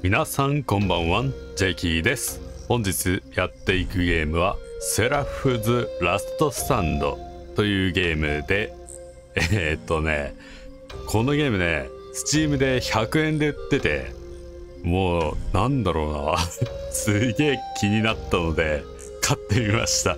皆さんこんばんは、ジェイキーです。本日やっていくゲームはセラフズラストスタンドというゲームで、このゲームね、Steam で100円で売ってて、もうなんだろうなすげえ気になったので買ってみました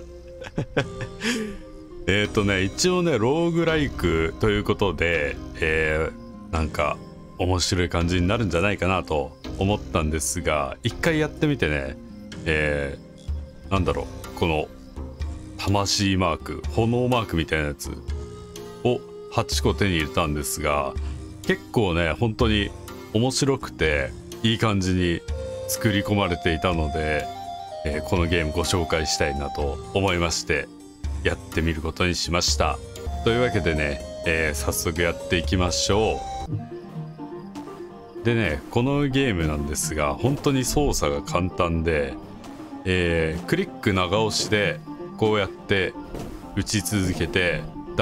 一応ね、ローグライクということで、なんか面白い感じになるんじゃないかなと思ったんですが、一回やってみてね、なんだろう、この魂マーク、炎マークみたいなやつを8個手に入れたんですが、結構ね本当に面白くていい感じに作り込まれていたので、このゲームご紹介したいなと思いましてやってみることにしました。というわけでね、早速やっていきましょう。でね、このゲームなんですが本当に操作が簡単で、クリック長押しでこうやって打ち続けて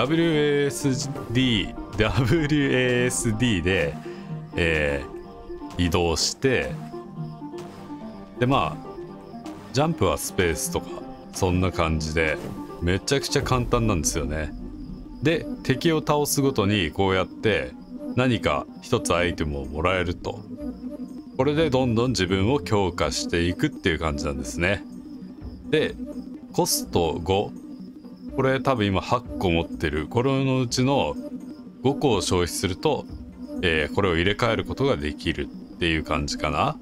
WASD で、移動して、でまあジャンプはスペースとかそんな感じでめちゃくちゃ簡単なんですよね。で敵を倒すごとにこうやって何か一つアイテムをもらえると、これでどんどん自分を強化していくっていう感じなんですね。でコスト5、これ多分今8個持ってる、これのうちの5個を消費すると、これを入れ替えることができるっていう感じかな。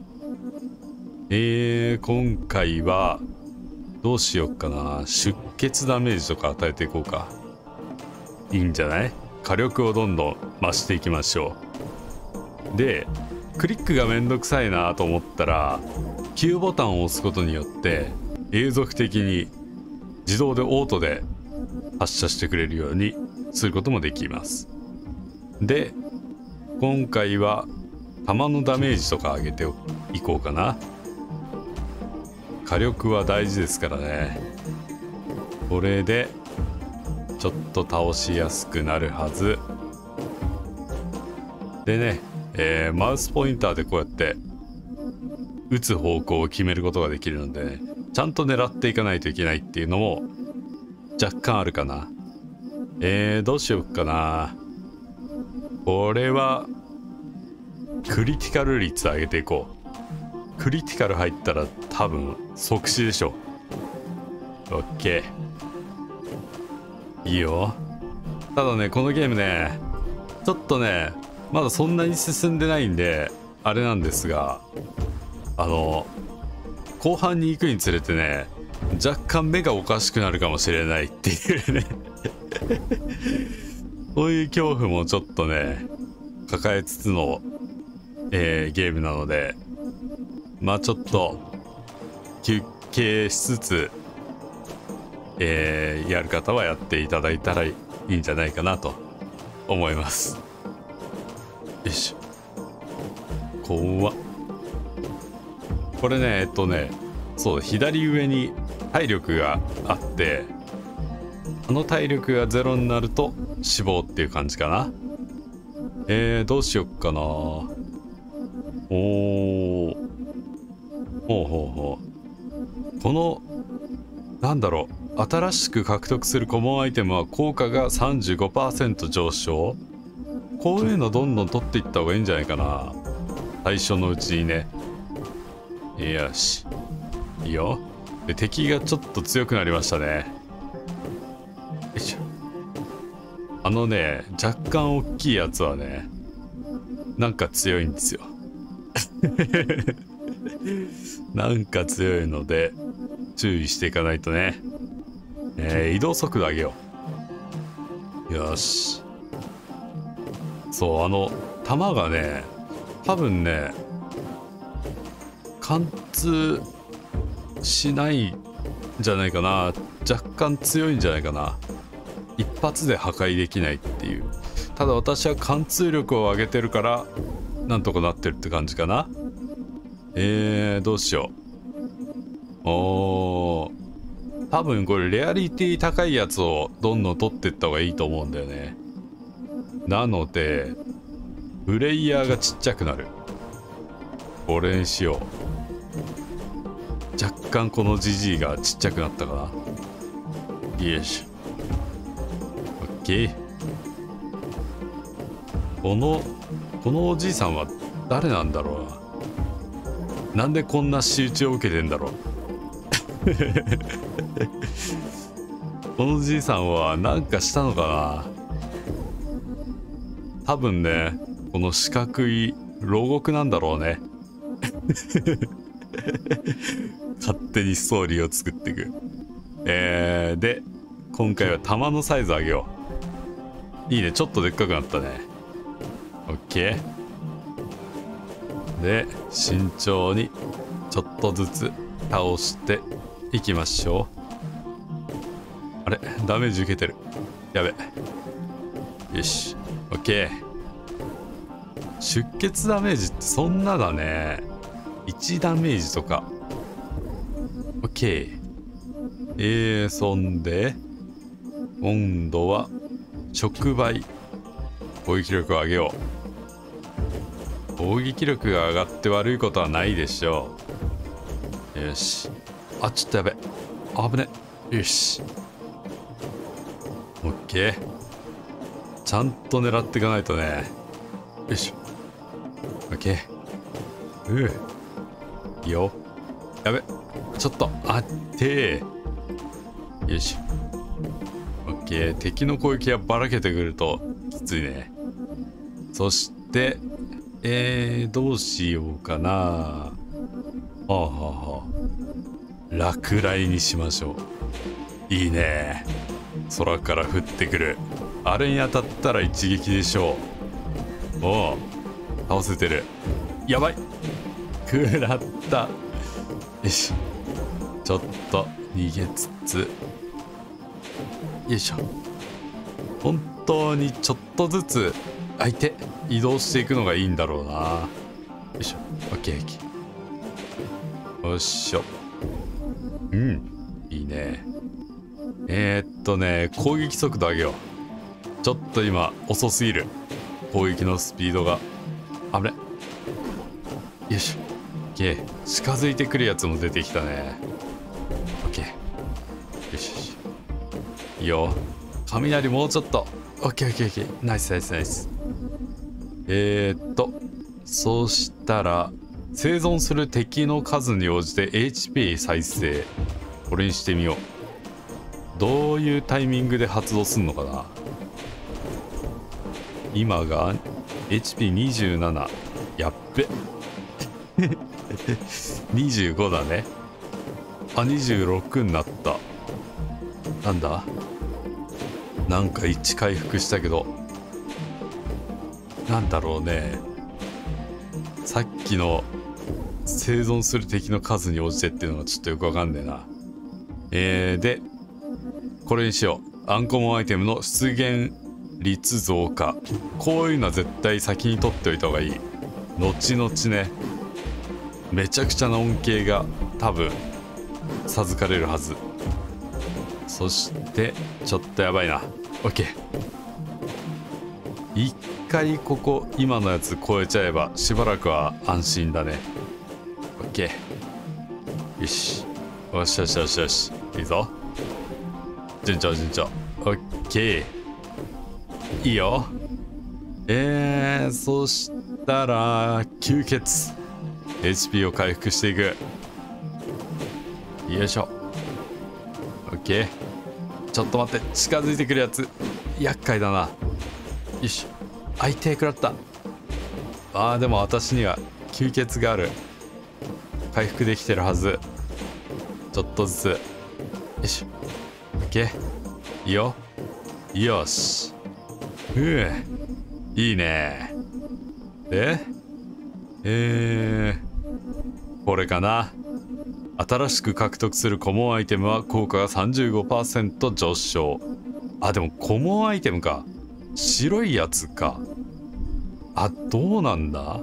今回はどうしよっかな、出血ダメージとか与えていこうか。いいんじゃない？火力をどんどん増していきましょう。でクリックがめんどくさいなと思ったら Q ボタンを押すことによって永続的に自動でオートで発射してくれるようにすることもできます。で今回は弾のダメージとか上げていこうかな。火力は大事ですからね。これでちょっと倒しやすくなるはずでね、マウスポインターでこうやって打つ方向を決めることができるので、ね、ちゃんと狙っていかないといけないっていうのも若干あるかな。どうしようかな。これはクリティカル率上げていこう。クリティカル入ったら多分即死でしょ。オッケー、いいよ。ただねこのゲームねちょっとねまだそんなに進んでないんであれなんですが、後半に行くにつれてね若干目がおかしくなるかもしれないっていうねそういう恐怖もちょっとね抱えつつの、ゲームなので、まあちょっと休憩しつつ、やる方はやっていただいたらいいんじゃないかなと思います。よいしょ。怖っ。これねそう、左上に体力があって、体力が0になると死亡っていう感じかな。どうしよっかな。ほうほう。このなんだろう、新しく獲得するコモンアイテムは効果が 35% 上昇。こういうのどんどん取っていった方がいいんじゃないかな、最初のうちにね。よし、いいよ。で敵がちょっと強くなりましたね。よいしょ。若干大きいやつはねなんか強いんですよなんか強いので注意していかないとね。移動速度上げよう。よし。そう、弾がね多分ね貫通しないんじゃないかな。若干強いんじゃないかな。一発で破壊できないっていう。ただ私は貫通力を上げてるからなんとかなってるって感じかな。どうしよう。多分これレアリティ高いやつをどんどん取っていった方がいいと思うんだよね。なのでプレイヤーがちっちゃくなる。 これにしよう。若干このジジイがちっちゃくなったかな。よいしょ。オッケー。このおじいさんは誰なんだろうな。なんでこんな仕打ちを受けてんだろう。このじいさんは何かしたのかな。多分ね、この四角い牢獄なんだろうね。勝手にストーリーを作っていく。で今回は弾のサイズ上げよう。いいね、ちょっとでっかくなったね。オッケー。で慎重にちょっとずつ倒していきましょう。あれ、ダメージ受けてる。やべ。よし、オッケー。出血ダメージってそんなだね。1ダメージとか。オッケー。そんで今度は触媒攻撃力を上げよう。攻撃力が上がって悪いことはないでしょう。よし。あ、ちょっとやべ。危ね。よし。オッケー。ちゃんと狙っていかないとね。よいしょ。オッケー。いいよ。やべ。ちょっとあってー。よいしょ。オッケー。敵の攻撃がばらけてくるときついね。そしてどうしようかな。はあはあはあ。落雷にしましょう。いいね。空から降ってくるあれに当たったら一撃でしょう。おお、倒せてる。やばい、食らった。よし、ちょっと逃げつつ、よいしょ。本当にちょっとずつ相手移動していくのがいいんだろうな。よいしょ。オッケーオッケー。よっしょ。うん、いいね。攻撃速度上げよう。ちょっと今遅すぎる。攻撃のスピードが。あれ、よいしょ。オッケー。近づいてくるやつも出てきたね。オッケー。よしよし。いいよ。雷もうちょっと。オッケーオッケーオッケー。ナイスナイスナイス。そうしたら生存する敵の数に応じて HP 再生。これにしてみよう。どういうタイミングで発動すんのかな。今が HP27。やっべ。25だね。あ、26になった。なんだ、なんか1回復したけど、なんだろうね。さっきの生存する敵の数に応じてっていうのがちょっとよくわかんねえな。でこれにしよう。アンコモンアイテムの出現率増加。こういうのは絶対先に取っておいた方がいい。後々ね、めちゃくちゃな恩恵が多分授かれるはず。そしてちょっとやばいな。 OK。 一回ここ今のやつ超えちゃえばしばらくは安心だね。 OK。 よしよしよしよしよし、いいぞ。順調順調。 OK、 いいよ。そしたら吸血 HP を回復していく。よいしょ。 OK。 ちょっと待って、近づいてくるやつ厄介だな。よいしょ。相手食らった。でも私には吸血がある。回復できてるはず。ちょっとずつ。よいしょ。 OK。 いいよ。よし。いいね。でこれかな。新しく獲得するコモンアイテムは効果が 35% 上昇。でもコモンアイテムか。白いやつか。どうなんだ。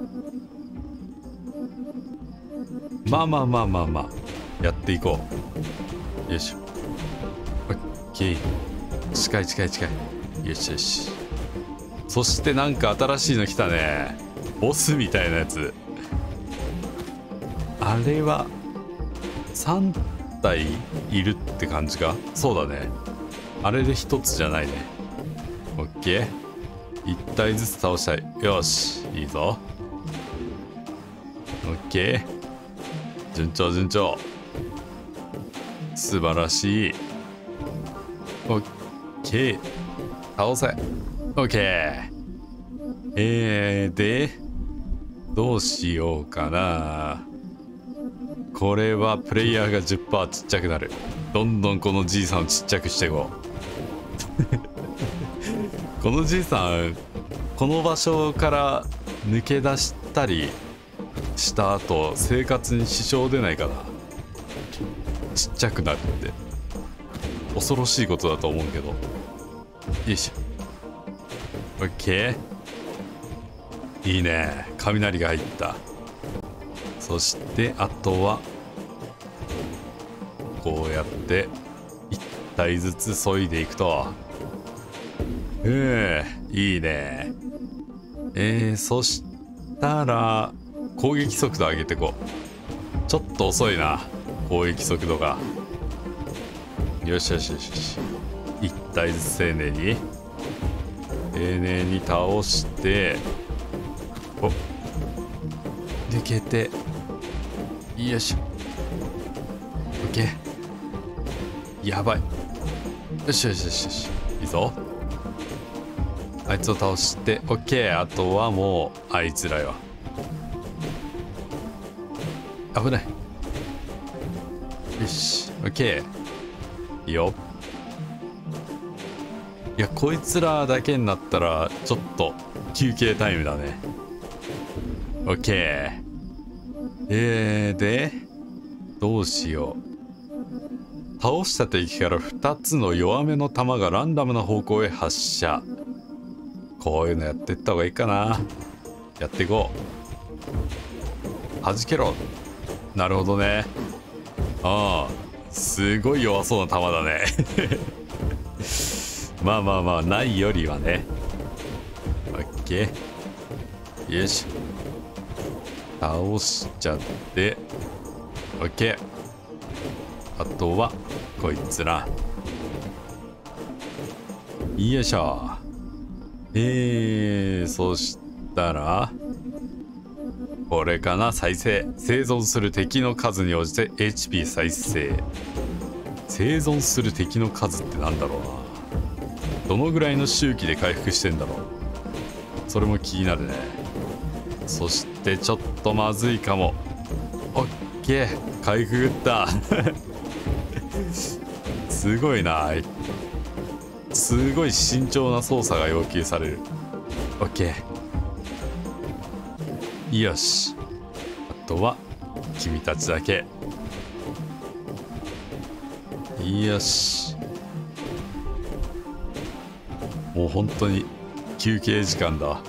まあやっていこう。よいしょ。オッケー。近い近い近い。よしよし。そしてなんか新しいの来たね。ボスみたいなやつ。 あれは3体いるって感じか。そうだね、あれで1つじゃないね。オッケー、1体ずつ倒したい。よし、いいぞ。オッケー、順調順調、素晴らしい。オッケー、倒せ。オッケー。でどうしようかな。これはプレイヤーが 10% ちっちゃくなる。どんどんこのじいさんをちっちゃくしていこう。このじいさん、この場所から抜け出したりした後、生活に支障出ないかな。ちっちゃくなるって恐ろしいことだと思うけど。よいしょ。オッケー、いいね、雷が入った。そしてあとはこうやって1体ずつ削いでいくと、いいね。そしたら攻撃速度上げてこう。ちょっと遅いな、攻撃速度が。よしよしよしよし、1体ずつ丁寧に丁寧に倒して、お、抜けて、よいしょ。オッケー、やばい。よしよしよしよし、いいぞ。あいつを倒して、オッケー。あとはもうあいつらよ。危ない。よし、オッケー、いいよ。いや、こいつらだけになったらちょっと休憩タイムだね。オッケー。でどうしよう。倒した敵から2つの弱めの弾がランダムな方向へ発射。こういうのやってった方がいいかな。やっていこう。弾けろ。なるほどね。ああ、すごい弱そうな弾だね。まあまあまあ、ないよりはね。オッケー、よし、倒しちゃって、オッケー。あとはこいつら。よいしょ。そしたらこれかな。再生。生存する敵の数に応じて HP 再生。生存する敵の数ってなんだろうな。どのぐらいの周期で回復してんだろう。それも気になるね。そしてちょっとまずいかも。オッケー、回復った。すごいな。すごい慎重な操作が要求される。オッケー、よし。あとは君たちだけ。よし、もう本当に休憩時間だ。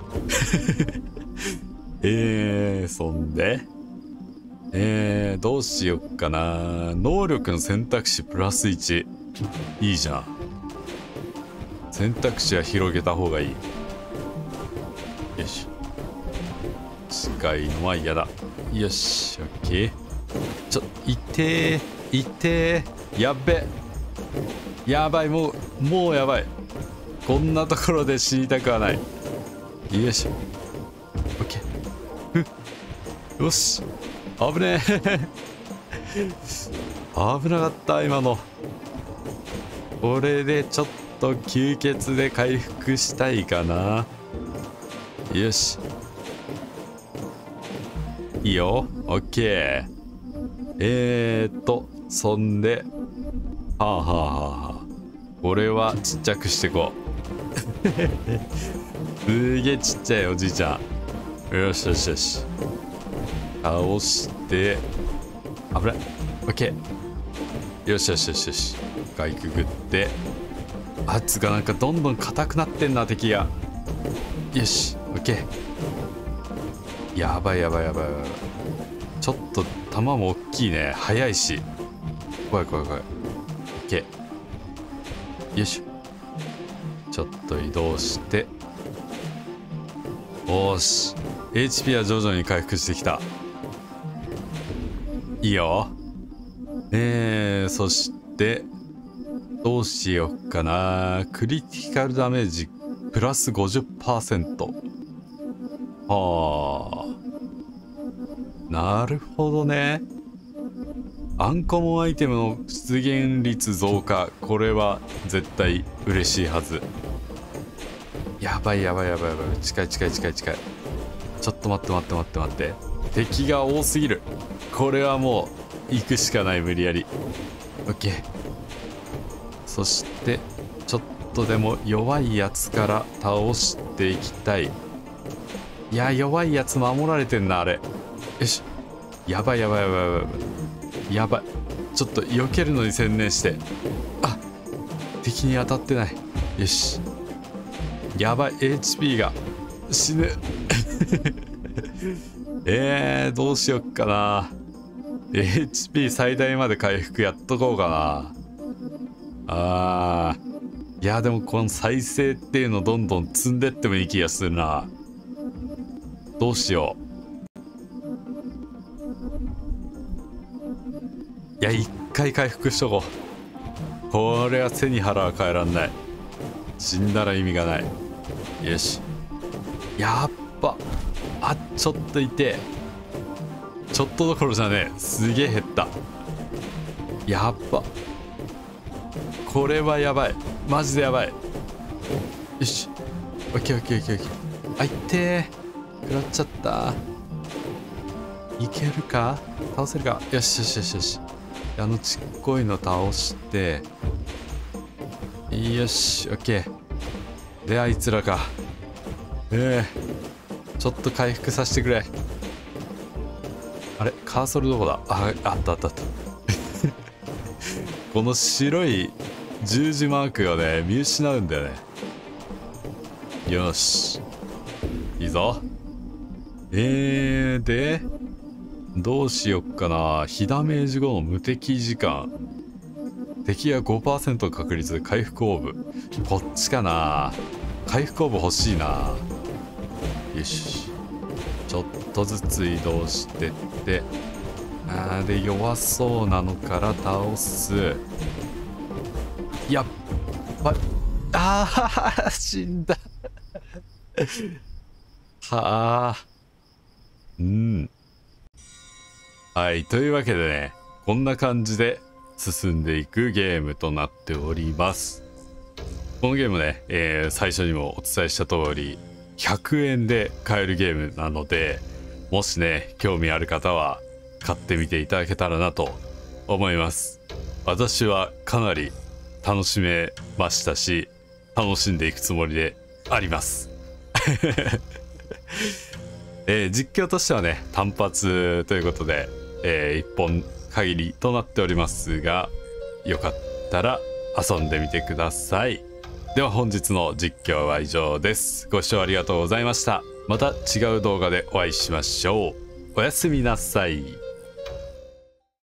そんでどうしよっかな。能力の選択肢プラス1。いいじゃん。選択肢は広げた方がいい。よし、近いのは嫌だ。よし、オッケー。いてー、いてー、やっべ、やばい、もうやばい。こんなところで死にたくはない。よいしょ、オッケー。よし、危ねえ。危なかった今の。これでちょっと吸血で回復したいかな。よし、いいよ、オッケー。そんで、はあはあはあはあ、これはちっちゃくしてこう。すげえちっちゃいおじいちゃん。よしよしよし、倒して、危ない。オッケー。よしよしよしよし、かいくぐって、あいつがなんかどんどん硬くなってんな、敵が。よし、オッケー。やばいやばいやばいやばい。ちょっと弾も大きいね。速いし怖い怖い怖い。オッケー。よいしょ、ちょっと移動して、おーし、 HP は徐々に回復してきた。 いいよ。そしてどうしよっかな。クリティカルダメージプラス 50%。はあ、なるほどね。アンコモンアイテムの出現率増加、これは絶対嬉しいはず。やばいやばいやばいやばい。近い近い近い近い。ちょっと待って待って待って待って。敵が多すぎる。これはもう行くしかない、無理やり。オッケー。そしてちょっとでも弱いやつから倒していきたい。いや、弱いやつ守られてんな、あれ。よし。やばいやばいやばいやばいやばい。ちょっと避けるのに専念して。あ、敵に当たってない。よし。やばい、 HP が死ぬ。どうしよっかな。 HP 最大まで回復やっとこうかな。いやでもこの再生っていうのどんどん積んでってもいい気がするな。どうしよう。いや、一回回復しとこう。これは背に腹は変えらんない。死んだら意味がない。よし。やっぱちょっと痛え。ちょっとどころじゃねえ、すげえ減った。やっぱこれはやばい、マジでやばい。よし、オッケーオッケーオッケーオッケー。あ、いってえ、食らっちゃった。いけるか、倒せるか。よしよしよしよし。ちっこいの倒して、よし、オッケー。で、あいつらか。ちょっと回復させてくれ。あれ、カーソルどこだ。あったあったあった。この白い十字マークをね、見失うんだよね。よし、いいぞ。でどうしよっかな。被ダメージ後の無敵時間、敵が 5% 確率で回復オーブ。こっちかな。回復オーブ欲しいな。よし、ちょっとずつ移動してって、で弱そうなのから倒す。やっぱ死んだ。はあ、はい、というわけでね、こんな感じで進んでいくゲームとなっております。このゲームね、最初にもお伝えした通り100円で買えるゲームなので、もしね興味ある方は買ってみていただけたらなと思います。私はかなり楽しめましたし、楽しんでいくつもりであります。実況としてはね単発ということで、1本限りとなっておりますが、よかったら遊んでみてください。では本日の実況は以上です。ご視聴ありがとうございました。また違う動画でお会いしましょう。おやすみなさい。